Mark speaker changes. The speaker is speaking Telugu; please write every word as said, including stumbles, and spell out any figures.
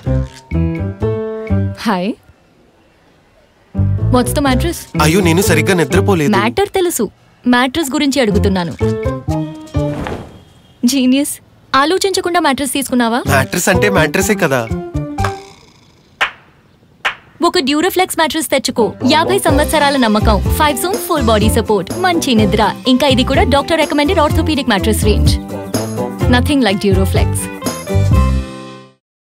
Speaker 1: Hi, what's the mattress?
Speaker 2: అయ్యో నేను సరిగ్గా నిద్రపోలేదు.
Speaker 1: మ్యాటర్ తెలుసు, మ్యాట్రెస్ గురించి అడుగుతున్నాను. జీనియస్, ఆలోచించకుండా మ్యాట్రెస్ తీసుకున్నావా?
Speaker 2: మ్యాట్రెస్ అంటే మ్యాట్రెసే కదా.
Speaker 1: ఒక డ్యూరోఫ్లెక్స్ మ్యాట్రెస్ తెచ్చుకో. యాభై సంవత్సరాల నమ్మకం, five zone full body support, మంచి నిద్ర. ఇంకా ఇది కూడా doctor recommended orthopaedic mattress range. Nothing like Duroflex.